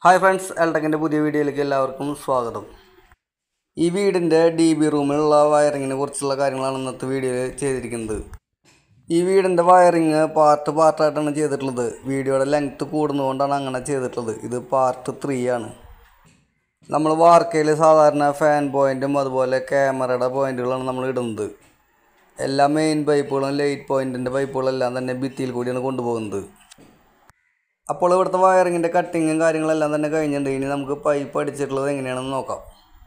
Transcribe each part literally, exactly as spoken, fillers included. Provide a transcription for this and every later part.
Hi friends, എൽടെക്കിൻ്റെ പുതിയ വീഡിയോയിലേക്ക് എല്ലാവർക്കും സ്വാഗതം. ഈ വീടിൻ്റെ ഡി ബി റൂമിലുള്ള വയറിങ്ങിനെ കുറിച്ചുള്ള കാര്യങ്ങളാണ് ഇന്നത്തെ വീഡിയോയിൽ ചെയ്തിരിക്കുന്നത്. ഈ വീടിൻ്റെ വയറിങ് പാർട്ട് പാർട്ടായിട്ടാണ് ചെയ്തിട്ടുള്ളത്. വീഡിയോയുടെ ലെങ്ത്ത് കൂടുന്നതുകൊണ്ടാണ് അങ്ങനെ ചെയ്തിട്ടുള്ളത്. ഇത് പാർട്ട് ത്രീ ആണ്. നമ്മൾ വാർക്കയിൽ സാധാരണ ഫാൻ പോയിൻറ്റും അതുപോലെ ക്യാമറയുടെ പോയിൻറ്റുകളാണ് നമ്മൾ ഇടുന്നത്. എല്ലാ മെയിൻ പൈപ്പുകളും ലൈറ്റ് പോയിൻറ്റിൻ്റെ പൈപ്പുകളെല്ലാം തന്നെ ഭിത്തിയിൽ കൂടിയാണ് കൊണ്ടുപോകുന്നത്. അപ്പോൾ ഇവിടുത്തെ വയറിങ്ങിൻ്റെ കട്ടിങ്ങും കാര്യങ്ങളെല്ലാം തന്നെ കഴിഞ്ഞിട്ടുണ്ട്. ഇനി നമുക്ക് പൈപ്പ് അടിച്ചിട്ടുള്ളത് എങ്ങനെയാണെന്ന് നോക്കാം.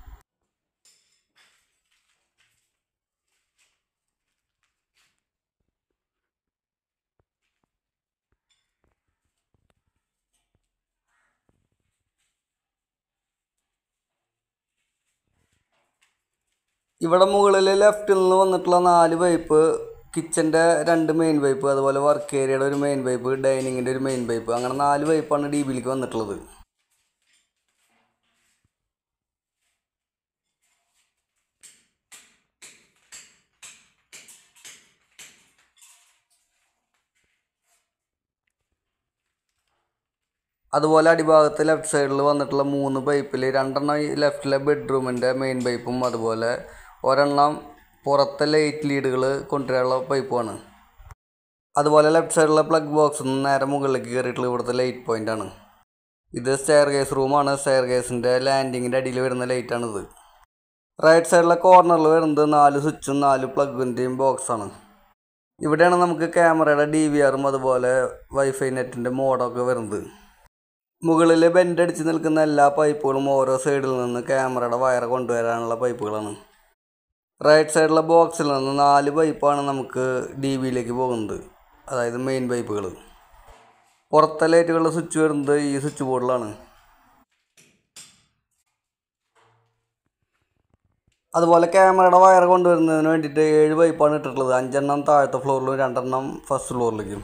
ഇവിടെ മുകളിൽ ലെഫ്റ്റിൽ നിന്ന് വന്നിട്ടുള്ള നാല് പൈപ്പ്, കിച്ചൻ്റെ രണ്ട് മെയിൻ പൈപ്പ്, അതുപോലെ വർക്ക് ഏരിയയുടെ ഒരു മെയിൻ പൈപ്പ്, ഡൈനിങ്ങിൻ്റെ ഒരു മെയിൻ പൈപ്പ്, അങ്ങനെ നാല് പൈപ്പാണ് ഡി ബിയിലേക്ക് വന്നിട്ടുള്ളത്. അതുപോലെ അടിഭാഗത്ത് ലെഫ്റ്റ് സൈഡിൽ വന്നിട്ടുള്ള മൂന്ന് പൈപ്പിൽ രണ്ടെണ്ണം ഈ ലെഫ്റ്റിലെ ബെഡ്റൂമിൻ്റെ മെയിൻ പൈപ്പും അതുപോലെ ഒരെണ്ണം പുറത്തെ ലൈറ്റ് ലീഡുകൾ കൊണ്ടുവരാനുള്ള പൈപ്പുമാണ്. അതുപോലെ ലെഫ്റ്റ് സൈഡിലെ പ്ലഗ് ബോക്സിൽ നിന്ന് നേരെ മുകളിലേക്ക് കയറിയിട്ടുള്ള ഇവിടുത്തെ ലൈറ്റ് പോയിൻ്റാണ്. ഇത് സ്റ്റെയർ കേസ് റൂമാണ്. സ്റ്റെയർ കേസിൻ്റെ ലാൻഡിങ്ങിൻ്റെ അടിയിൽ വരുന്ന ലൈറ്റാണിത്. റൈറ്റ് സൈഡിലെ കോർണറിൽ വരുന്നത് നാല് സ്വിച്ചും നാല് പ്ലഗിൻ്റെയും ബോക്സാണ്. ഇവിടെയാണ് നമുക്ക് ക്യാമറയുടെ ഡി വി ആറും അതുപോലെ വൈഫൈ നെറ്റിൻ്റെ മോഡൊക്കെ വരുന്നത്. മുകളിൽ ബെൻഡടിച്ച് നിൽക്കുന്ന എല്ലാ പൈപ്പുകളും ഓരോ സൈഡിൽ നിന്ന് ക്യാമറയുടെ വയർ കൊണ്ടുവരാനുള്ള പൈപ്പുകളാണ്. റൈറ്റ് സൈഡിലെ ബോക്സിൽ നിന്ന് നാല് പൈപ്പാണ് നമുക്ക് ഡി ബിയിലേക്ക് പോകുന്നത്, അതായത് മെയിൻ പൈപ്പുകൾ. പുറത്തെ ലൈറ്റുകളുടെ സ്വിച്ച് വരുന്നത് ഈ സ്വിച്ച് ബോർഡിലാണ്. അതുപോലെ ക്യാമറയുടെ വയർ കൊണ്ടുവരുന്നതിന് വേണ്ടിയിട്ട് ഏഴ് പൈപ്പാണ് ഇട്ടിട്ടുള്ളത്. അഞ്ചെണ്ണം താഴത്തെ ഫ്ലോറിലും രണ്ടെണ്ണം ഫസ്റ്റ് ഫ്ലോറിലേക്കും.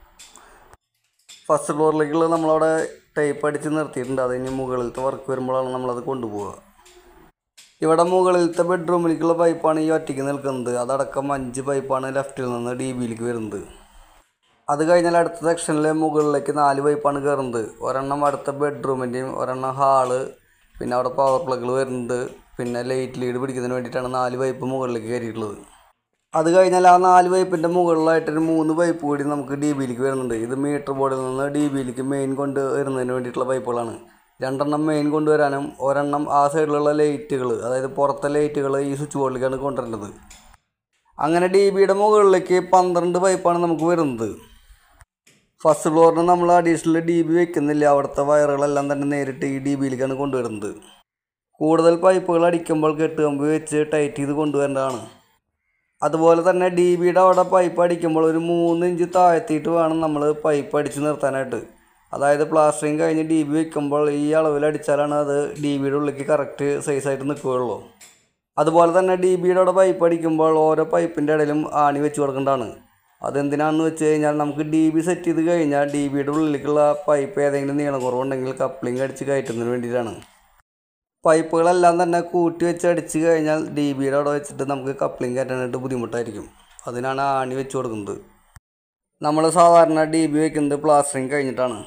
ഫസ്റ്റ് ഫ്ലോറിലേക്കുള്ള നമ്മളവിടെ ടൈപ്പ് അടിച്ച് നിർത്തിയിട്ടുണ്ട്. അതിന് മുകളിലത്തെ വർക്ക് വരുമ്പോഴാണ് നമ്മളത് കൊണ്ടുപോവുക. ഇവിടെ മുകളിലത്തെ ബെഡ്റൂമിലേക്കുള്ള പൈപ്പാണ് ഈ ഒറ്റയ്ക്ക് നിൽക്കുന്നത്. അതടക്കം അഞ്ച് പൈപ്പാണ് ലെഫ്റ്റിൽ നിന്ന് ഡി ബിയിലേക്ക് വരുന്നത്. അത് കഴിഞ്ഞാൽ അടുത്ത സെക്ഷനിൽ മുകളിലേക്ക് നാല് പൈപ്പാണ് കയറുന്നത്. ഒരെണ്ണം അടുത്ത ബെഡ്റൂമിൻ്റെയും ഒരെണ്ണം ഹാള്, പിന്നെ അവിടെ പവർ പ്ലഗുകൾ വരുന്നുണ്ട്, പിന്നെ ലൈറ്റ് ലീഡ് പിടിക്കുന്നതിന് വേണ്ടിയിട്ടാണ് നാല് പൈപ്പ് മുകളിലേക്ക് കയറിയിട്ടുള്ളത്. അത് കഴിഞ്ഞാൽ ആ നാല് പൈപ്പിൻ്റെ മുകളിലായിട്ടൊരു മൂന്ന് പൈപ്പ് കൂടി നമുക്ക് ഡി ബിയിലേക്ക് വരുന്നുണ്ട്. ഇത് മീറ്റർ ബോർഡിൽ നിന്ന് ഡി ബിയിലേക്ക് മെയിൻ കൊണ്ട് വരുന്നതിന് വേണ്ടിയിട്ടുള്ള പൈപ്പുകളാണ്. രണ്ടെണ്ണം മെയിൻ കൊണ്ടുവരാനും ഒരെണ്ണം ആ സൈഡിലുള്ള ലൈറ്റുകൾ, അതായത് പുറത്തെ ലൈറ്റുകൾ ഈ സ്വിച്ച് ബോർഡിലേക്കാണ് കൊണ്ടുവരേണ്ടത്. അങ്ങനെ ഡി ബിയുടെ മുകളിലേക്ക് പന്ത്രണ്ട് പൈപ്പാണ് നമുക്ക് വരുന്നത്. ഫസ്റ്റ് ഫ്ലോറിന് നമ്മൾ അഡീഷണൽ ഡി ബി വയ്ക്കുന്നില്ല. അവിടുത്തെ വയറുകളെല്ലാം തന്നെ നേരിട്ട് ഈ ഡി ബിയിലേക്കാണ് കൊണ്ടുവരുന്നത്. കൂടുതൽ പൈപ്പുകൾ അടിക്കുമ്പോൾ കെട്ടുകമ്പ് വെച്ച് ടൈറ്റ് ചെയ്ത് കൊണ്ടുവരേണ്ടതാണ്. അതുപോലെ തന്നെ ഡി ബിയുടെ അവിടെ പൈപ്പ് അടിക്കുമ്പോൾ ഒരു മൂന്ന് ഇഞ്ച് താഴ്ത്തിയിട്ട് വേണം നമ്മൾ പൈപ്പ് അടിച്ച് നിർത്താനായിട്ട്. അതായത് പ്ലാസ്റ്ററിങ് കഴിഞ്ഞ് ഡി ബി വയ്ക്കുമ്പോൾ ഈ അളവിൽ അടിച്ചാലാണ് അത് ഡി ബിയുടെ ഉള്ളിലേക്ക് കറക്റ്റ് സൈസായിട്ട് നിൽക്കുകയുള്ളൂ. അതുപോലെ തന്നെ ഡി ബിയുടെ അവിടെ പൈപ്പ് അടിക്കുമ്പോൾ ഓരോ പൈപ്പിൻ്റെ ഇടയിലും ആണി വെച്ച് കൊടുക്കേണ്ടതാണ്. അതെന്തിനാണെന്ന് വെച്ച് കഴിഞ്ഞാൽ നമുക്ക് ഡി ബി സെറ്റ് ചെയ്ത് കഴിഞ്ഞാൽ ഡി ബിയുടെ ഉള്ളിലേക്കുള്ള പൈപ്പ് ഏതെങ്കിലും നീളം കുറവുണ്ടെങ്കിൽ കപ്ലിങ് അടിച്ച് കയറ്റുന്നതിന് വേണ്ടിയിട്ടാണ്. പൈപ്പുകളെല്ലാം തന്നെ കൂട്ടി വെച്ച് അടിച്ച് കഴിഞ്ഞാൽ ഡി ബിയുടെ അവിടെ വെച്ചിട്ട് നമുക്ക് കപ്ലിങ് കയറ്റാനായിട്ട് ബുദ്ധിമുട്ടായിരിക്കും. അതിനാണ് ആണി വെച്ച് കൊടുക്കുന്നത്. നമ്മൾ സാധാരണ ഡി ബി വയ്ക്കുന്നത് പ്ലാസ്റ്ററിങ് കഴിഞ്ഞിട്ടാണ്.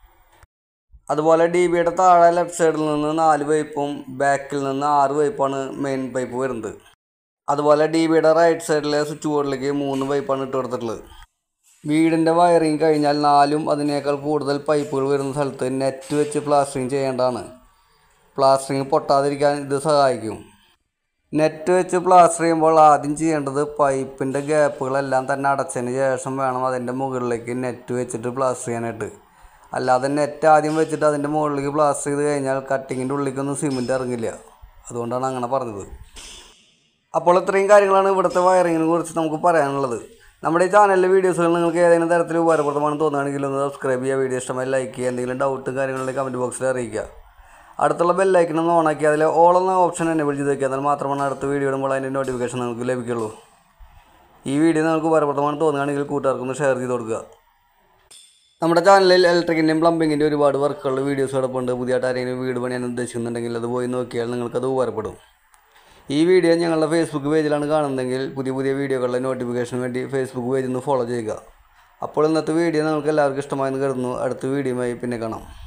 അതുപോലെ ഡി ബിയുടെ താഴെ ലെഫ്റ്റ് സൈഡിൽ നിന്ന് നാല് പൈപ്പും ബാക്കിൽ നിന്ന് ആറ് പൈപ്പാണ് മെയിൻ പൈപ്പ് വരുന്നത്. അതുപോലെ ഡി ബിയുടെ റൈറ്റ് സൈഡിലെ സ്വിച്ച് ബോർഡിലേക്ക് മൂന്ന് പൈപ്പാണ് ഇട്ട് കൊടുത്തിട്ടുള്ളത്. വീടിൻ്റെ വയറിങ് കഴിഞ്ഞാൽ നാലും അതിനേക്കാൾ കൂടുതൽ പൈപ്പുകൾ വരുന്ന സ്ഥലത്ത് നെറ്റ് വെച്ച് പ്ലാസ്റ്ററിങ് ചെയ്യേണ്ടതാണ്. പ്ലാസ്റ്ററിങ് പൊട്ടാതിരിക്കാൻ ഇത് സഹായിക്കും. നെറ്റ് വെച്ച് പ്ലാസ്റ്റർ ചെയ്യുമ്പോൾ ആദ്യം ചെയ്യേണ്ടത് പൈപ്പിൻ്റെ ഗ്യാപ്പുകളെല്ലാം തന്നെ അടച്ചതിന് ശേഷം വേണം അതിൻ്റെ മുകളിലേക്ക് നെറ്റ് വെച്ചിട്ട് പ്ലാസ്റ്റർ ചെയ്യാനായിട്ട്. അല്ലാതെ നെറ്റ് ആദ്യം വെച്ചിട്ട് അതിൻ്റെ മുകളിലേക്ക് പ്ലാസ്റ്റർ ചെയ്ത് കഴിഞ്ഞാൽ കട്ടിങ്ങിൻ്റെ ഉള്ളിലേക്കൊന്നും സിമെൻറ്റ് ഇറങ്ങില്ല. അതുകൊണ്ടാണ് അങ്ങനെ പറഞ്ഞത്. അപ്പോൾ ഇത്രയും കാര്യങ്ങളാണ് ഇവിടുത്തെ വയറിങ്ങിനെ കുറിച്ച് നമുക്ക് പറയാനുള്ളത്. നമ്മുടെ ഈ ചാനലിലെ വീഡിയോസുകൾ നിങ്ങൾക്ക് ഏതെങ്കിലും തരത്തിൽ ഉപകാരപ്രദമാണെന്ന് തോന്നുകയാണെങ്കിൽ ഒന്ന് സബ്സ്ക്രൈബ് ചെയ്യുക, വീഡിയോ ഇഷ്ടമായി ലൈക്ക് ചെയ്യുക, എന്തെങ്കിലും ഡൗട്ടും കാര്യങ്ങളുണ്ടെങ്കിൽ കമൻറ്റ് ബോക്സിൽ അറിയിക്കുക. അടുത്തുള്ള ബെല്ലൈക്കൺ ഓണാക്കി അതിൽ ഓൾ എന്ന ഓപ്ഷൻ എനേബിൾ ചെയ്ത് വയ്ക്കുക. എന്നാൽ മാത്രമാണ് അടുത്ത വീഡിയോ ഇടുമ്പോൾ അതിൻ്റെ നോട്ടിഫിക്കേഷൻ നിങ്ങൾക്ക് ലഭിക്കുള്ളൂ. ഈ വീഡിയോ നിങ്ങൾക്ക് ഉപകാരപ്രദമാണെന്ന് തോന്നുകയാണെങ്കിൽ കൂട്ടുകാർക്കൊന്ന് ഷെയർ ചെയ്ത് കൊടുക്കുക. നമ്മുടെ ചാനലിൽ ഇലക്ട്രിക്കിൻ്റെയും പ്ലംബിങ്ങിൻ്റെ ഒരുപാട് വർക്കുകളുടെ വീഡിയോസ് കിടപ്പുണ്ട്. പുതിയതായിട്ട് ആരെങ്കിലും വീട് പണിയാൻ ഉദ്ദേശിക്കുന്നുണ്ടെങ്കിൽ അത് പോയി നോക്കിയാൽ നിങ്ങൾക്കത് ഉപകാരപ്പെടും. ഈ വീഡിയോ ഞങ്ങളുടെ ഫേസ്ബുക്ക് പേജിലാണ് കാണുന്നതെങ്കിൽ പുതിയ പുതിയ വീഡിയോകളുടെ നോട്ടിഫിക്കേഷൻ വേണ്ടി ഫേസ്ബുക്ക് പേജിൽ നിന്ന് ഫോളോ ചെയ്യുക. അപ്പോൾ ഇന്നത്തെ വീഡിയോ നിങ്ങൾക്ക് എല്ലാവർക്കും ഇഷ്ടമായെന്ന് കരുതുന്നു. അടുത്ത വീഡിയോയുമായി പിന്നെ കാണാം.